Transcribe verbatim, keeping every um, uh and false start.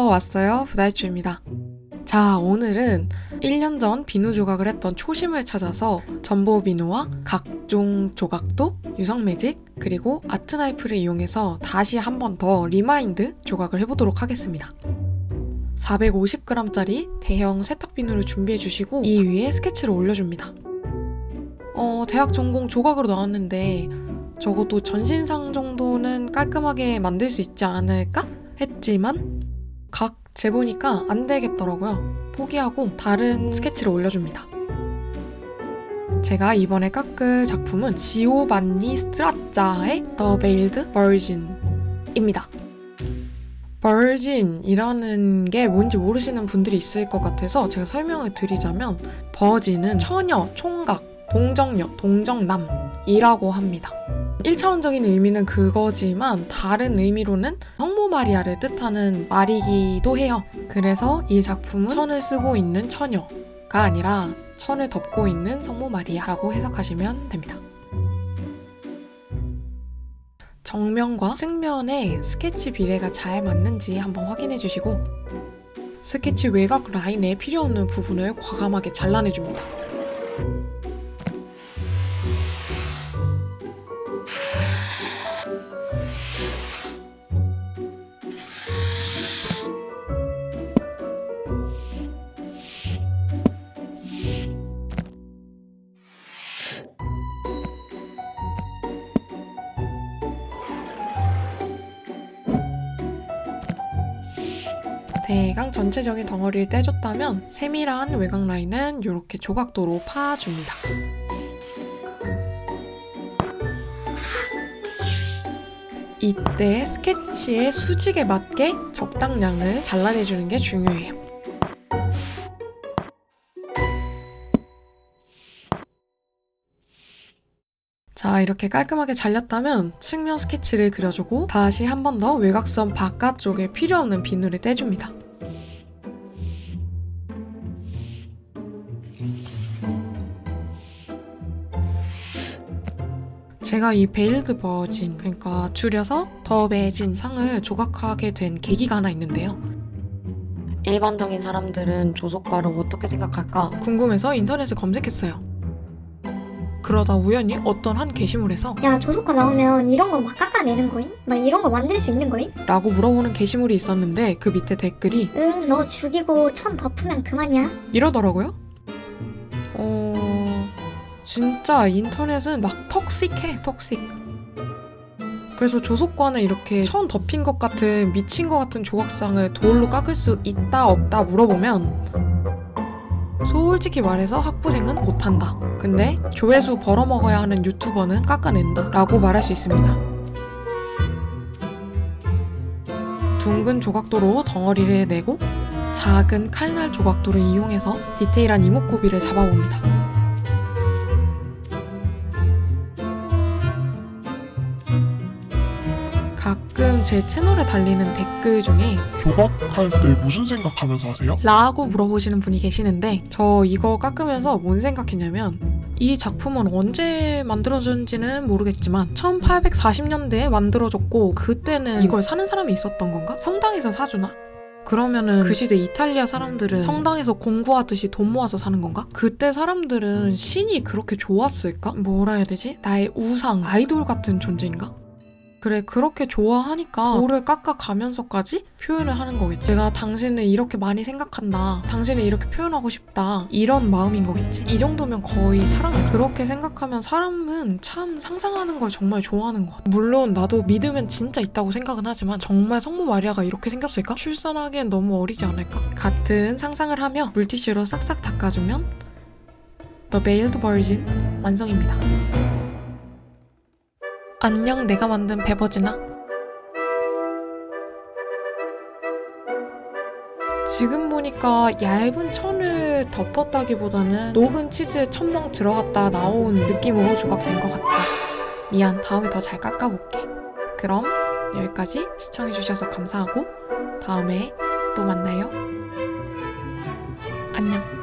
왔어요. 부다이추입니다. 자, 오늘은 일 년 전 비누 조각을 했던 초심을 찾아서 전보 비누와 각종 조각도, 유성 매직, 그리고 아트 나이프를 이용해서 다시 한 번 더 리마인드 조각을 해보도록 하겠습니다. 사백오십 그램짜리 대형 세탁 비누를 준비해주시고 이 위에 스케치를 올려줍니다. 어, 대학 전공 조각으로 나왔는데 적어도 전신상 정도는 깔끔하게 만들 수 있지 않을까? 했지만 각 재보니까 안 되겠더라고요. 포기하고 다른 스케치를 올려줍니다. 제가 이번에 깎을 작품은 지오반니 스트라짜의 The Veiled Virgin입니다. 버진이라는 게 뭔지 모르시는 분들이 있을 것 같아서 제가 설명을 드리자면 버진은 처녀, 총각, 동정녀, 동정남이라고 합니다. 일 차원적인 의미는 그거지만 다른 의미로는 성모 마리아를 뜻하는 말이기도 해요. 그래서 이 작품은 천을 쓰고 있는 처녀가 아니라 천을 덮고 있는 성모 마리아라고 해석하시면 됩니다. 정면과 측면의 스케치 비례가 잘 맞는지 한번 확인해 주시고 스케치 외곽 라인에 필요 없는 부분을 과감하게 잘라내줍니다. 대강 전체적인 덩어리를 떼줬다면 세밀한 외곽 라인은 이렇게 조각도로 파줍니다. 이때 스케치의 수직에 맞게 적당량을 잘라내주는 게 중요해요. 자, 이렇게 깔끔하게 잘렸다면 측면 스케치를 그려주고 다시 한 번 더 외곽선 바깥쪽에 필요 없는 비누를 떼줍니다. 제가 이 베일드 버진, 그러니까 줄여서 더 베진 상을 조각하게 된 계기가 하나 있는데요. 일반적인 사람들은 조속가를 어떻게 생각할까 궁금해서 인터넷을 검색했어요. 그러다 우연히 어떤 한 게시물에서 야, 조속가 나오면 이런 거 막 깎아내는 거임? 막 이런 거 만들 수 있는 거임? 라고 물어보는 게시물이 있었는데 그 밑에 댓글이 응, 너 죽이고 천 덮으면 그만이야? 이러더라고요. 어... 진짜 인터넷은 막 턱식해, 턱식. 그래서 조속관을 이렇게 천 덮인 것 같은 미친 것 같은 조각상을 돌로 깎을 수 있다 없다 물어보면 솔직히 말해서 학부생은 못한다. 근데 조회수 벌어먹어야 하는 유튜버는 깎아낸다 라고 말할 수 있습니다. 둥근 조각도로 덩어리를 내고 작은 칼날 조각도를 이용해서 디테일한 이목구비를 잡아봅니다. 가끔 제 채널에 달리는 댓글 중에 조각할 때 무슨 생각하면서 하세요? 라고 물어보시는 분이 계시는데 저 이거 깎으면서 뭔 생각했냐면 이 작품은 언제 만들어졌는지는 모르겠지만 천팔백사십 년대에 만들어졌고 그때는 이걸 사는 사람이 있었던 건가? 성당에서 사주나? 그러면은 그 시대 이탈리아 사람들은 성당에서 공구하듯이 돈 모아서 사는 건가? 그때 사람들은 신이 그렇게 좋았을까? 뭐라 해야 되지? 나의 우상, 아이돌 같은 존재인가? 그래, 그렇게 좋아하니까 돌을 깎아가면서까지 표현을 하는 거겠지. 제가 당신을 이렇게 많이 생각한다, 당신을 이렇게 표현하고 싶다, 이런 마음인 거겠지. 이 정도면 거의 사랑을. 그렇게 생각하면 사람은 참 상상하는 걸 정말 좋아하는 것 같아. 물론 나도 믿으면 진짜 있다고 생각은 하지만 정말 성모 마리아가 이렇게 생겼을까? 출산하기엔 너무 어리지 않을까? 같은 상상을 하며 물티슈로 싹싹 닦아주면 The Veiled Virgin 완성입니다. 안녕, 내가 만든 베버진아. 지금 보니까 얇은 천을 덮었다기보다는 녹은 치즈에 천멍 들어갔다 나온 느낌으로 조각된 것 같다. 미안, 다음에 더 잘 깎아볼게. 그럼 여기까지 시청해주셔서 감사하고 다음에 또 만나요. 안녕.